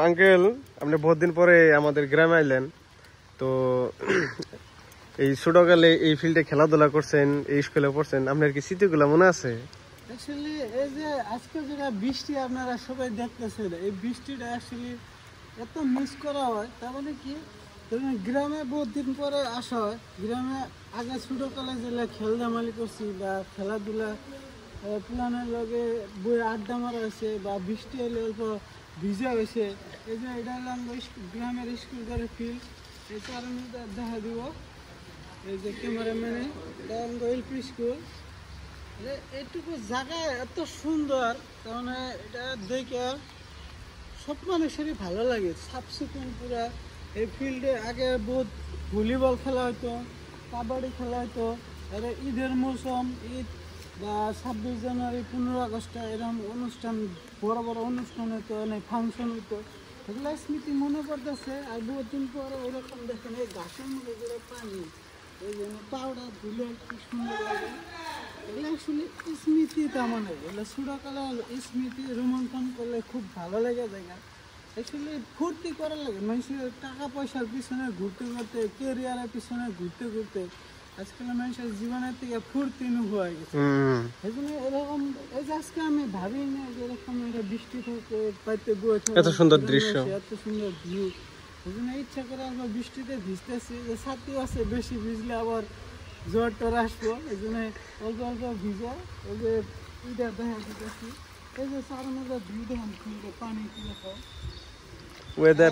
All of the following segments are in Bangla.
আঙ্কেল আপনি বহুত দিন পরে আমাদের গ্রামে আইলেন, তো এই ছোটকালে এই ফিল্ডে খেলাধুলা করছেন, এই স্কুলে পড়ছেন, আপনার কি স্মৃতিগুলো মনে আছে? আসলে এই যে আজকে যেটা বৃষ্টি আপনারা সবাই দেখতেছেন, এই বৃষ্টিটা আসলে এত মিস করা হয়। তার মানে কি, ধরুন গ্রামে বহুত দিন পরে আসা হয়। গ্রামে আগে ছোটোকালে যেগুলো খেলধামালি করছি বা খেলাধুলা প্লানের লগে বই আড্ডা মারা হয়েছে বা বৃষ্টি এলে অল্প ভিজা হয়েছে, এই যে এটা হলো গ্রামের স্কুল করে ফিল্ড। এই কারণে দেখা দিব এই যে ক্যামেরাম্যানে, এটা আমাদের এলপি স্কুল। এইটুকু জায়গা এত সুন্দর, কারণ এটা দেখে সব মানুষেরই ভালো লাগে, সাফ চিকুন পুরা। এই ফিল্ডে আগে বহুত ভলিবল খেলা হতো, কাবাডি খেলা হতো। আর ঈদের মৌসুম, ঈদ বা 26 জানুয়ারি, 15 আগস্ট এরকম অনুষ্ঠান, বড় বড় অনুষ্ঠান হতো, অনেক ফাংশন হতো। এগুলো স্মৃতি মনে পড়তেছে। আর বহুত দিন পরে ওইরকম দেখেন এই ঘাসের মধ্যে যেটা পানি, এই জন্য পাউডা ধুলে কি সুন্দর লাগে। এগুলো আসলে স্মৃতি, তার মানে এগুলো ছোটকালে স্মৃতি রোমন্থন করলে খুব ভালো লেগে যায়। আসলে ফুর্তি করার লাগে, মানুষের টাকা পয়সার পিছনে ঘুরতে ঘুরতে, কেরিয়ারের পিছনে ঘুরতে ঘুরতে আজকাল মানুষের জীবনের থেকে ফুর্তি হয়ে গেছে। এই জন্য এরকম, এই যে আজকে আমি ভাবি না যে এরকম একটা বৃষ্টি থেকে পাইতে বয়ে এত সুন্দর দৃশ্য, এত সুন্দর ভিউ। এই জন্য ইচ্ছা করে আবার বৃষ্টিতে ভিজতেছি, যে ছাতি আছে, বেশি ভিজলে আবার জ্বর টর আসবো। এই জন্য অল্প অল্প ভিজা, এই যে ইটা দেখা দিতেছি, এই যে চার মধ্যে ভিউ দেখান পানি কিরকম ওয়েদার।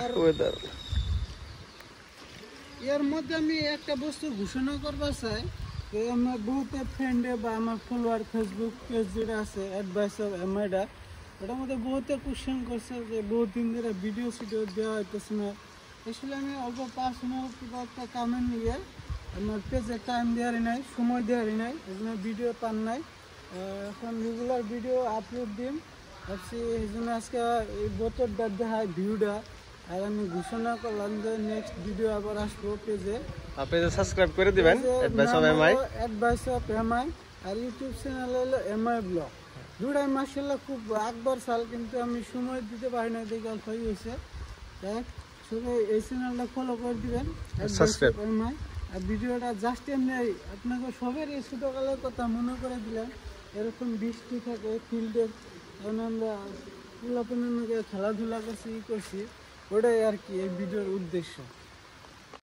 এর মধ্যে আমি একটা বস্তু ঘোষণা করবার চাই, যে আমার বহুত ফ্রেন্ডে বা আমার ফলোয়ার ফেসবুক পেজ যেটা আছে অ্যাডভাইস অফ এমআইডা, ওটার মধ্যে বহুতে কোশ্চেন করছে যে বহুত দিন ধরে ভিডিও দেওয়া হইতেছে না। আসলে আমি অল্প পার্সোনাল কিবা একটা কামেন্ট নিয়ে আমার পেজে টাইম দেওয়ারই নাই, সময় দেওয়ারই নাই, এই জন্য ভিডিও পান নাই। এখন রেগুলার ভিডিও আপলোড দিন ভাবছি, এই জন্য আজকে এই বোতলটা দেখায় ভিউটা। আর আমি ঘোষণা করলাম যে নেক্সট ভিডিও আবার আসবো পেজে। পেজে সাবস্ক্রাইব করে দিবেন, অ্যাডভাইস অফ এমআই। আর ইউটিউব চ্যানেল হলো এমআই ব্লগ। দুটাই মাশাআল্লাহ খুব আকবর সাল, কিন্তু আমি সময় দিতে পারি না, দেখে অল্প হয়েছে। দেখ সবাই এই চ্যানেলটা ফলো করে দিবেন, সাবস্ক্রাইব এমআই। আর ভিডিওটা জাস্ট এমনি আপনাকে সবের এই ছোটোকালের কথা মনে করে দিলাম। এরকম বৃষ্টি থাকে ফিল্ডের, কারণ আমরা পোলাপনের খেলাধুলা করছি, ওটাই আর কি এই ভিডিওর উদ্দেশ্য।